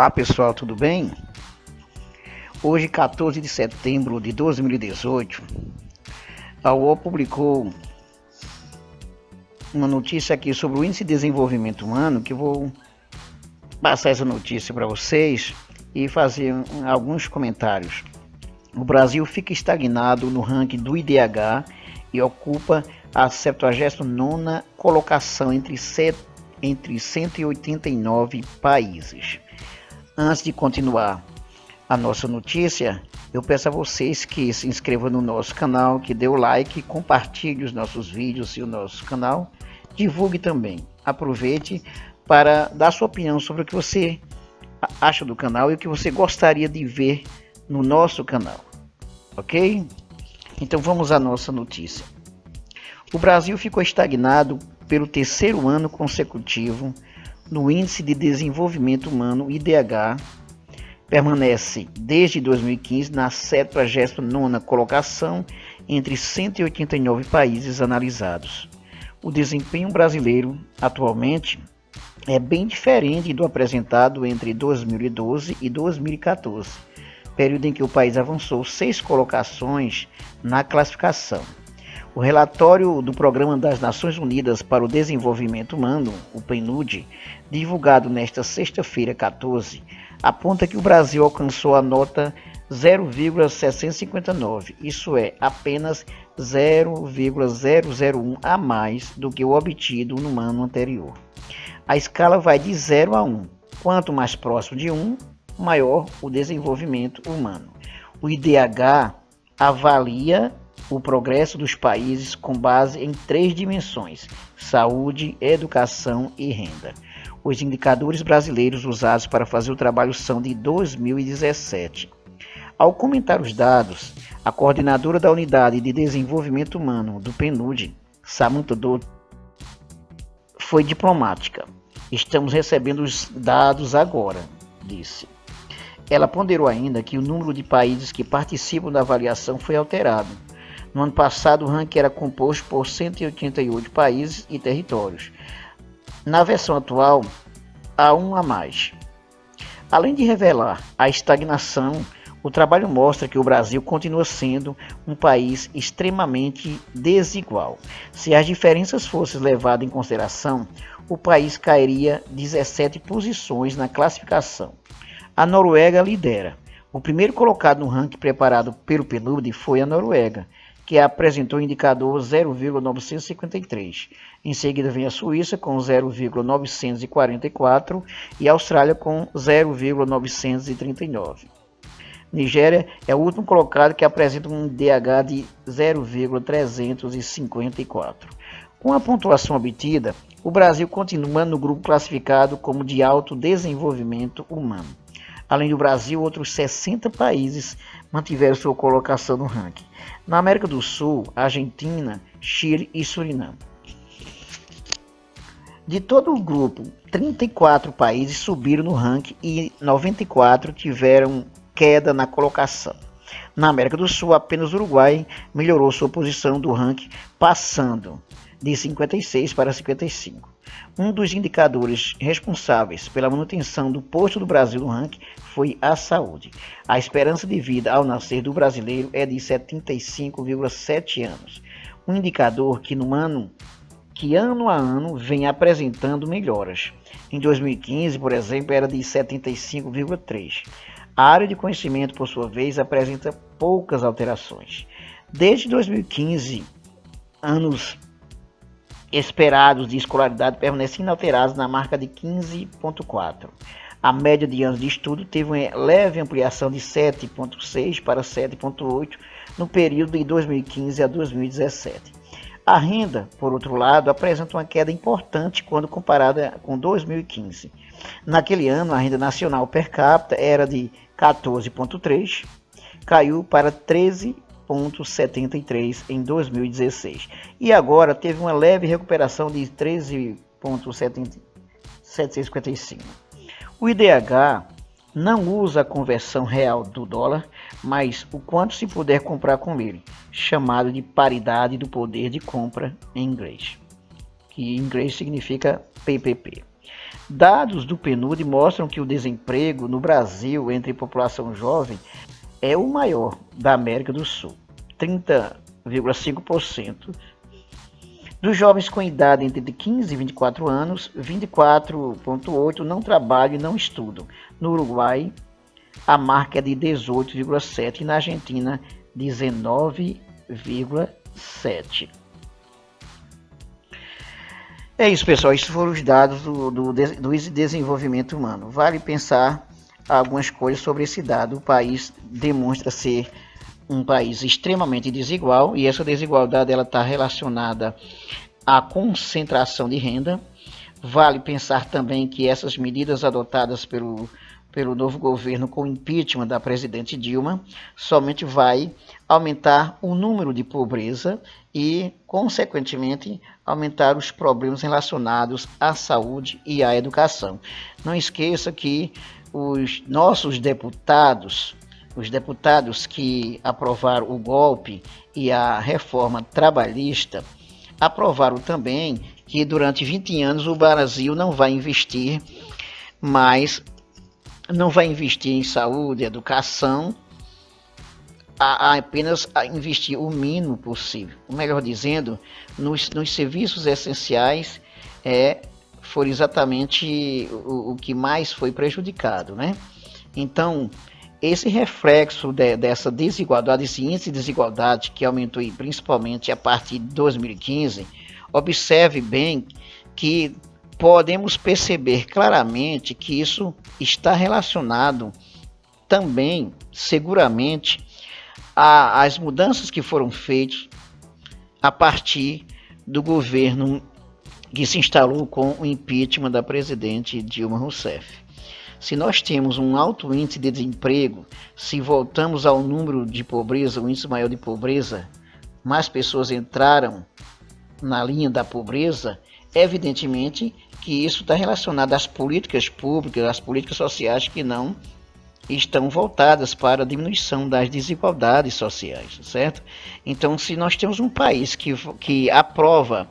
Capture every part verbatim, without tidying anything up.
Olá pessoal, tudo bem? Hoje, quatorze de setembro de dois mil e dezoito, a U O L publicou uma notícia aqui sobre o Índice de Desenvolvimento Humano, que eu vou passar essa notícia para vocês e fazer alguns comentários. O Brasil fica estagnado no ranking do I D H e ocupa a setenta e nona colocação entre, set, entre cento e oitenta e nove países. Antes de continuar a nossa notícia, eu peço a vocês que se inscrevam no nosso canal, que dê o like, compartilhe os nossos vídeos e o nosso canal, divulgue também. Aproveite para dar sua opinião sobre o que você acha do canal e o que você gostaria de ver no nosso canal, ok? Então vamos à nossa notícia. O Brasil ficou estagnado pelo terceiro ano consecutivo no Índice de Desenvolvimento Humano, I D H, permanece desde dois mil e quinze na setenta e nona colocação entre cento e oitenta e nove países analisados. O desempenho brasileiro atualmente é bem diferente do apresentado entre dois mil e doze e dois mil e quatorze, período em que o país avançou seis colocações na classificação. O relatório do Programa das Nações Unidas para o Desenvolvimento Humano, o P N U D, divulgado nesta sexta-feira, quatorze, aponta que o Brasil alcançou a nota zero vírgula seiscentos e cinquenta e nove, isso é, apenas zero vírgula zero zero um a mais do que o obtido no ano anterior. A escala vai de zero a um. Quanto mais próximo de um, maior o desenvolvimento humano. O I D H avalia o progresso dos países com base em três dimensões: saúde, educação e renda. Os indicadores brasileiros usados para fazer o trabalho são de dois mil e dezessete. Ao comentar os dados, a coordenadora da Unidade de Desenvolvimento Humano do P N U D, Samantha Dot, foi diplomática. Estamos recebendo os dados agora, disse. Ela ponderou ainda que o número de países que participam da avaliação foi alterado. No ano passado, o ranking era composto por cento e oitenta e oito países e territórios. Na versão atual, há um a mais. Além de revelar a estagnação, o trabalho mostra que o Brasil continua sendo um país extremamente desigual. Se as diferenças fossem levadas em consideração, o país cairia dezessete posições na classificação. A Noruega lidera. O primeiro colocado no ranking preparado pelo P N U D foi a Noruega, que apresentou o indicador zero vírgula novecentos e cinquenta e três. Em seguida vem a Suíça com zero vírgula novecentos e quarenta e quatro e a Austrália com zero vírgula novecentos e trinta e nove. Nigéria é o último colocado, que apresenta um I D H de zero vírgula trezentos e cinquenta e quatro. Com a pontuação obtida, o Brasil continua no grupo classificado como de alto desenvolvimento humano. Além do Brasil, outros sessenta países mantiveram sua colocação no ranking. Na América do Sul, Argentina, Chile e Suriname. De todo o grupo, trinta e quatro países subiram no ranking e noventa e quatro tiveram queda na colocação. Na América do Sul, apenas o Uruguai melhorou sua posição do ranking, passando de cinquenta e seis para cinquenta e cinco. Um dos indicadores responsáveis pela manutenção do posto do Brasil no ranking foi a saúde. A esperança de vida ao nascer do brasileiro é de setenta e cinco vírgula sete anos, um indicador que no ano que ano a ano vem apresentando melhoras. Em dois mil e quinze, por exemplo, era de setenta e cinco vírgula três. A área de conhecimento, por sua vez, apresenta poucas alterações. Desde dois mil e quinze, anos esperados de escolaridade permanecem inalterados na marca de quinze vírgula quatro. A média de anos de estudo teve uma leve ampliação de sete vírgula seis para sete vírgula oito no período de dois mil e quinze a dois mil e dezessete. A renda, por outro lado, apresenta uma queda importante quando comparada com dois mil e quinze. Naquele ano, a renda nacional per capita era de quatorze vírgula três, caiu para treze vírgula setenta e três em dois mil e dezesseis e agora teve uma leve recuperação de treze vírgula setecentos e cinquenta e cinco. O I D H não usa a conversão real do dólar, mas o quanto se puder comprar com ele, chamado de paridade do poder de compra em inglês, que em inglês significa P P P. Dados do P N U D mostram que o desemprego no Brasil entre população jovem é o maior da América do Sul, trinta vírgula cinco por cento. Dos jovens com idade entre quinze e vinte e quatro anos, vinte e quatro vírgula oito por cento não trabalham e não estudam. No Uruguai, a marca é de dezoito vírgula sete por cento e na Argentina, dezenove vírgula sete por cento. É isso, pessoal. Esses foram os dados do, do, do desenvolvimento humano. Vale pensar algumas coisas sobre esse dado. O país demonstra ser um país extremamente desigual e essa desigualdade ela está relacionada à concentração de renda. Vale pensar também que essas medidas adotadas pelo, pelo novo governo com o impeachment da presidente Dilma somente vai aumentar o número de pobreza e, consequentemente, aumentar os problemas relacionados à saúde e à educação. Não esqueça que os nossos deputados, os deputados que aprovaram o golpe e a reforma trabalhista, aprovaram também que durante vinte anos o Brasil não vai investir mais, não vai investir em saúde, educação, a, a apenas a investir o mínimo possível. Ou melhor dizendo, nos, nos serviços essenciais é, foi exatamente o, o que mais foi prejudicado, né? Então, esse reflexo de, dessa desigualdade, esse índice de desigualdade que aumentou principalmente a partir de dois mil e quinze, observe bem que podemos perceber claramente que isso está relacionado também, seguramente, às mudanças que foram feitas a partir do governo que se instalou com o impeachment da presidente Dilma Rousseff. Se nós temos um alto índice de desemprego, se voltamos ao número de pobreza, o índice maior de pobreza, mais pessoas entraram na linha da pobreza, evidentemente que isso está relacionado às políticas públicas, às políticas sociais que não estão voltadas para a diminuição das desigualdades sociais, certo? Então, se nós temos um país que, que aprova,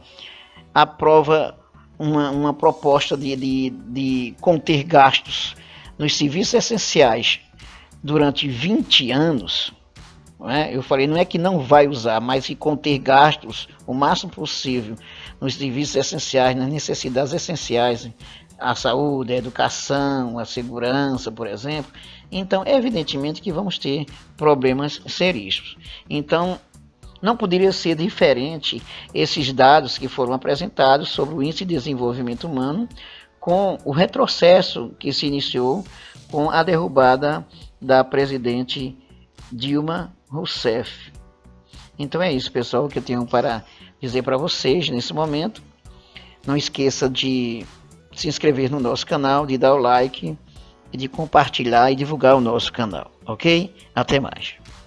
aprova uma, uma proposta de, de, de conter gastos nos serviços essenciais durante vinte anos, não é? Eu falei, não é que não vai usar, mas que conter gastos o máximo possível nos serviços essenciais, nas necessidades essenciais, a saúde, a educação, a segurança, por exemplo. Então, evidentemente que vamos ter problemas seríssimos. Então, não poderia ser diferente esses dados que foram apresentados sobre o índice de desenvolvimento humano com o retrocesso que se iniciou com a derrubada da presidente Dilma Rousseff. Então é isso, pessoal, que eu tenho para dizer para vocês nesse momento. Não esqueça de se inscrever no nosso canal, de dar o like e de compartilhar e divulgar o nosso canal, ok? Até mais.